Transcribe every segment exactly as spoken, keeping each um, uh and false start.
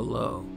Lil Lo.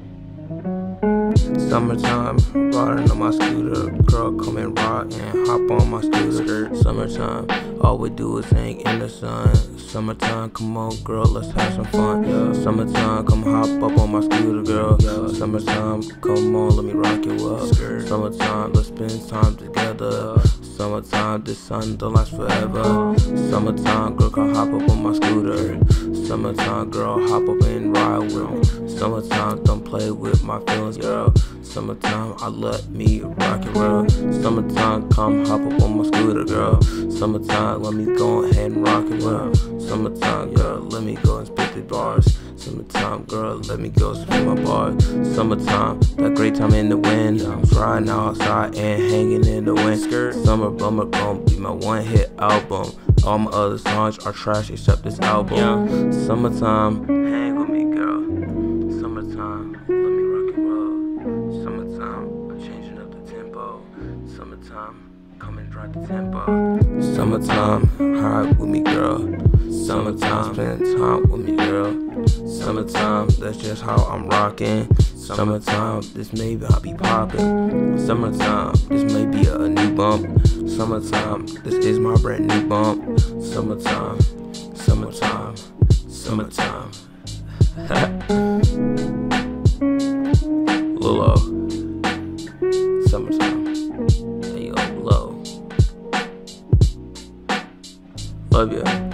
Summertime, riding on my scooter. Girl, come and ride and hop on my scooter. Summertime, all we do is hang in the sun. Summertime, come on girl, let's have some fun. Yeah. Summertime, come hop up on my scooter, girl. Yeah. Summertime, come on, let me rock you up. Summertime, let's spend time together. Summertime, this sun don't last forever. Summertime, girl, come hop up on my scooter. Summertime, girl, hop up and ride with me. Summertime, don't play with my feelings, girl. Summertime, I let me rock and roll. Summertime, come hop up on my scooter, girl. Summertime, let me go ahead and rock and roll. Summertime, girl, let me go and spit the bars. Summertime, girl, let me go spit my bars. Summertime, that great time in the wind. I'm riding outside and hanging in the wind. Summer Bummer gon' be my one hit album. All my other songs are trash except this album. Yeah. Summertime, hang with me, girl. Summertime, let me rock and roll. Summertime, I'm changing up the tempo. Summertime, come and drive the tempo. Summertime, ride with me, girl. Summertime, spend time with me, girl. Summertime, that's just how I'm rocking. Summertime, this maybe I'll be popping. Summertime, this may be a new bump. Summertime, this is my brand new bump. Summertime, summertime, summertime. Lil Lo. Summertime. Hey yo, Lo. Love ya.